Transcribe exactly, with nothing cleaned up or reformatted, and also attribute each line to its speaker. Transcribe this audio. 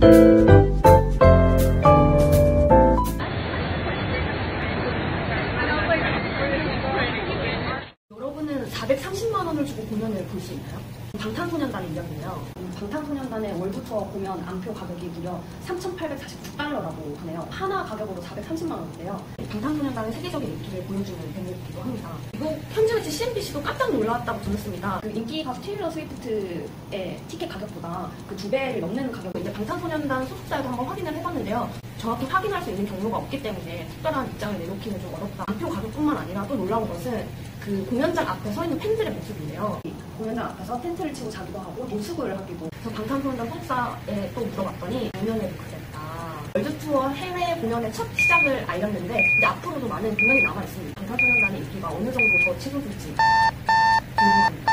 Speaker 1: 여러분은 사백삼십만 원을 주고 공연을 볼 수 있나요? 방탄소년단의 이야기인데요. 방탄소년단의 월드투어 공연 안표 가격이 무려 삼천팔백사십구 달러라고 하네요. 하나 가격으로 사백삼십만 원인데요. 방탄소년단의 세계적인 인기를 보여주는 대목이기도 합니다. 그리고 현지 매체 씨엔비씨도 깜짝 놀랐다고 전했습니다. 그 인기 가수 테일러 스위프트의 티켓 가격보다 그 두 배를 넘는 가격을 이제 방탄소년단 소속사에도 한번 확인을 해봤는데요. 정확히 확인할 수 있는 경로가 없기 때문에 특별한 입장을 내놓기는 좀 어렵다. 안표 가격뿐만 아니라 또 놀라운 것은 그 공연장 앞에 서 있는 팬들의 모습인데요. 공연장 앞에서 텐트를 치고 자기도 하고 노숙을 하기도. 그래서 방탄소년단 소속사에 또 물어봤더니 공연에도 그랬다. 월드투어 해외 공연의 첫 시작을 알렸는데 이제 앞으로도 많은 공연이 남아있습니다. 방탄소년단의 인기가 어느 정도 더 치솟을지 궁금합니다.